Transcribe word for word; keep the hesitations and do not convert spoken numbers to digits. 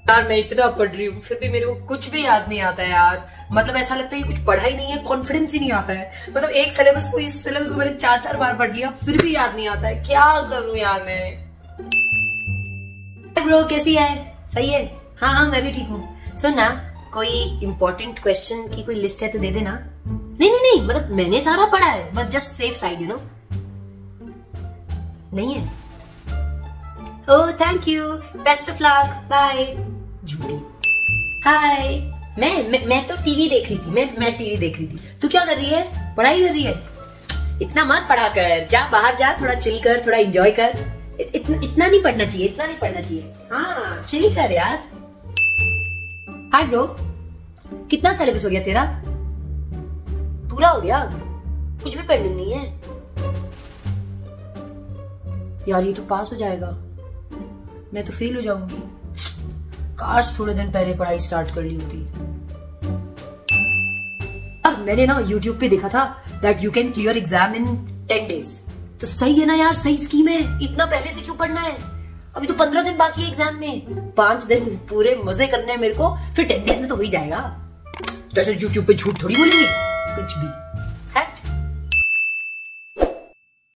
यार मैं इतना पढ़ रही हूँ फिर भी मेरे को कुछ भी याद नहीं आता है यार। मतलब ऐसा लगता है कि कुछ पढ़ा ही नहीं है, कॉन्फिडेंस ही नहीं आता है। मतलब एक सिलेबस को इस सिलेबस को मैंने चार चार बार पढ़ लिया फिर भी याद नहीं आता है। क्या करूँ यार मैं। ब्रो कैसी है? सही है? हाँ हाँ मैं भी ठीक हूँ। सुन ना, कोई इम्पोर्टेंट क्वेश्चन की कोई लिस्ट है तो दे देना। नहीं नहीं नहीं मतलब मैंने सारा पढ़ा है, but just safe side you know. नहीं है? Oh thank you, best of luck, bye. झूठी। हाय। मैं, मैं मैं तो टीवी देख रही थी। मैं मैं टीवी देख रही थी। तू क्या कर रही है? पढ़ाई कर रही है? इतना मत पढ़ा कर, जा बाहर जा, थोड़ा चिल कर, थोड़ा एंजॉय कर। इत, इत, इतना नहीं पढ़ना चाहिए, इतना नहीं पढ़ना चाहिए। हाँ चिल कर यार। हाय ब्रो, कितना सिलेबस हो गया तेरा? पूरा हो गया? कुछ भी पेंडिंग नहीं है? यार ये तो पास हो जाएगा, मैं तो फेल हो जाऊंगी। काश थोड़े दिन पहले पढ़ाई स्टार्ट कर ली होती। अब मैंने ना यूट्यूब पे देखा था that you can clear exam in ten days. तो सही है ना यार, सही स्कीम है। इतना पहले से क्यों पढ़ना है? अभी तो पंद्रह दिन बाकी है एग्जाम में। पांच दिन पूरे मजे करने हैं मेरे को, फिर टेन डेज में तो हो ही जाएगा। तो ऐसे यूट्यूब पे झूठ थोड़ी बोलेंगे कुछ भी।